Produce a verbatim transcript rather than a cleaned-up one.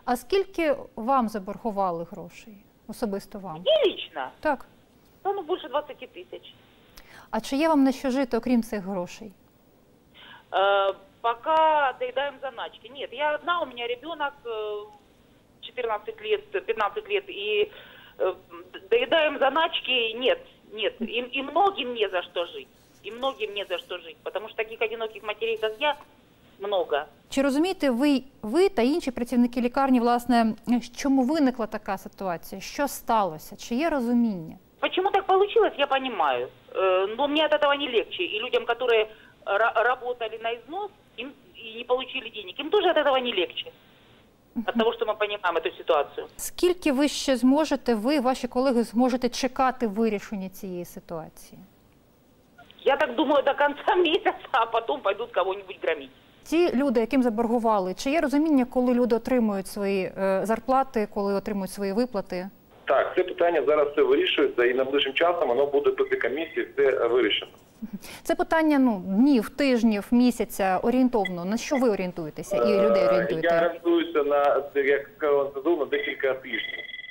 А скільки вам заборгували грошей? Особисто вам? Мне лично? Так. Ну, больше двадцати тысяч. А чи є вам на що жити, окрім цих грошей? Э, пока доедаем заначки. Нет, я одна, у меня ребенок четырнадцать лет, пятнадцать лет, и э, доедаем заначки. Нет, нет. И, и многим не за что жить. И многим не за что жить. Потому что таких одиноких матерей, как я, много. Чи розумієте ви, ви та інші працівники лікарні, власне, чому виникла така ситуація? Що сталося? Чи є розуміння? Почему так получилось, я понимаю. Э, но мне от этого не легче. И людям, которые работали на износ им, и не получили денег, им тоже от этого не легче. От того, что мы понимаем эту ситуацию. Скільки ви ще зможете, ви, ваші колеги, зможете чекати вирішення цієї ситуації? Я так думаю, до конца месяца, а потом пойдут кого-нибудь громить. Ті люди, яким заборгували, чи є розуміння, коли люди отримують свої е, зарплати, коли отримують свої виплати? Так, це питання зараз все вирішується і найближчим часом воно буде після комісії все вирішено. Це питання ну, днів, тижнів, місяця, орієнтовно. На що ви орієнтуєтеся і людей орієнтуєте? Я орієнтуюся на, як сказав, на декілька тижнів.